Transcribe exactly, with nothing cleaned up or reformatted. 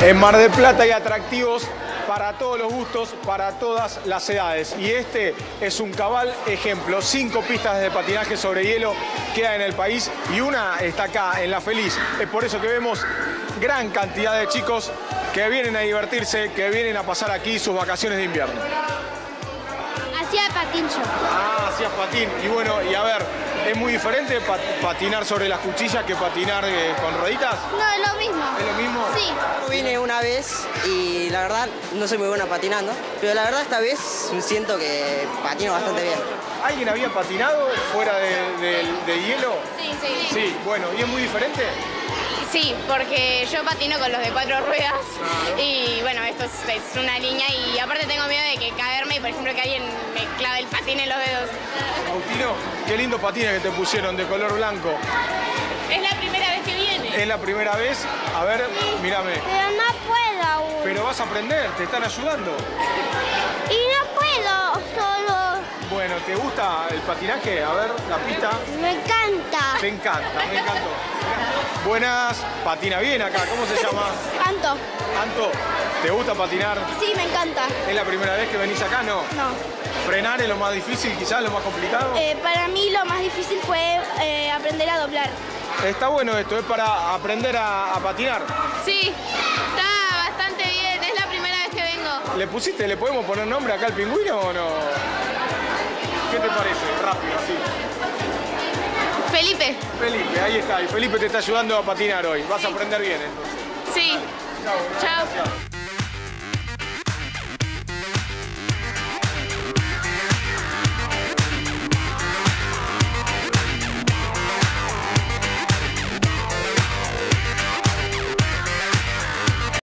En Mar del Plata hay atractivos para todos los gustos, para todas las edades. Y este es un cabal ejemplo. Cinco pistas de patinaje sobre hielo quedan en el país y una está acá, en La Feliz. Es por eso que vemos gran cantidad de chicos que vienen a divertirse, que vienen a pasar aquí sus vacaciones de invierno. Hacía patín yo. Ah, hacías patín. Y bueno, y a ver, ¿es muy diferente pat patinar sobre las cuchillas que patinar eh, con rueditas? No, es lo mismo. ¿Es lo mismo? Sí. Vine una vez y la verdad no soy muy buena patinando, pero la verdad esta vez siento que patino bastante bien. ¿Alguien había patinado fuera de, de, de hielo? Sí, sí. Sí, bueno, ¿y es muy diferente? Sí, porque yo patino con los de cuatro ruedas Claro. y bueno, esto es, es una línea y aparte tengo miedo de que caerme y por ejemplo que alguien me clave el patín en los dedos. Agustino, qué lindo patines que te pusieron de color blanco. Es la primera vez que viene. ¿Es la primera vez? A ver, mírame. Pero no puedo aún. Pero vas a aprender, te están ayudando. Y no puedo solo. Bueno, ¿te gusta el patinaje? A ver, la pista. Me encanta. Te encanta, me encantó. Buenas, patina bien acá, ¿cómo se llama? Canto. Anto, ¿te gusta patinar? Sí, me encanta. ¿Es la primera vez que venís acá? No. No. ¿Frenar es lo más difícil, quizás lo más complicado? Eh, para mí lo más difícil fue eh, aprender a doblar. Está bueno esto, es para aprender a, a patinar. Sí, está bastante bien, es la primera vez que vengo. ¿Le pusiste, le podemos poner nombre acá al pingüino o no? ¿Qué te parece? Rápido, así. Felipe. Felipe, ahí está. Y Felipe te está ayudando a patinar hoy. Vas a aprender bien entonces. Sí. Chao. Chao. Gracias.